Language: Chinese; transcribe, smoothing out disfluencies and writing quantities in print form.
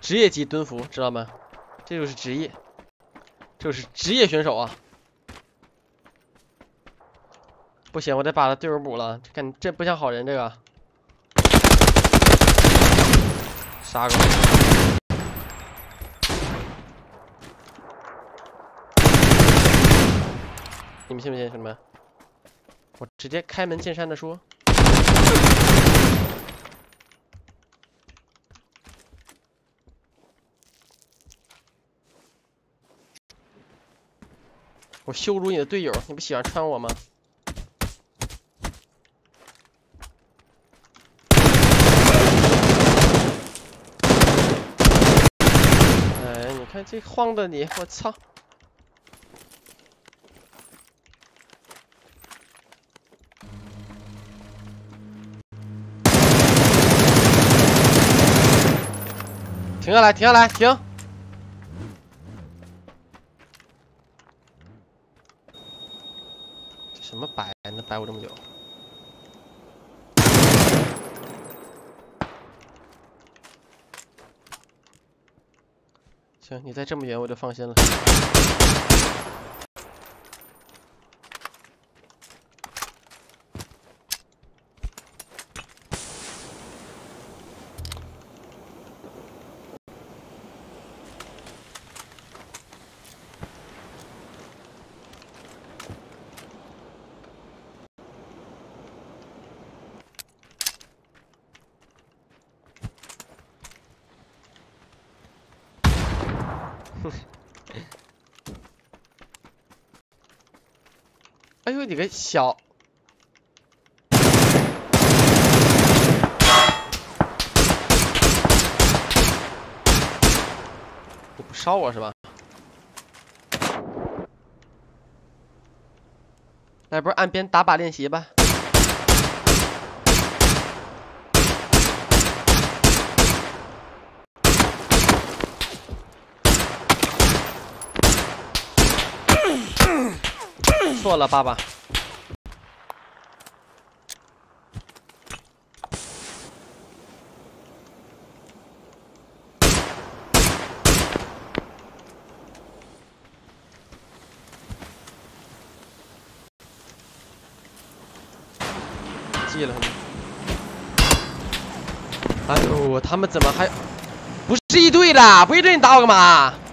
职业级蹲伏，知道吗？这就是职业，这就是职业选手啊！不行，我得把他队友补了，这不像好人，这个杀过去。你们信不信，兄弟们？我直接开门见山的说。 我羞辱你的队友，你不喜欢穿我吗？哎，你看这晃的你，我操！停下来，停下来，停！什么摆？能摆我这么久？行，你再这么远我就放心了。哎呦，你个小！你不烧我是吧？来，不是岸边打靶练习吧？错了，爸爸。记了。哎呦，他们怎么还不是一队的？不一队你打我干嘛？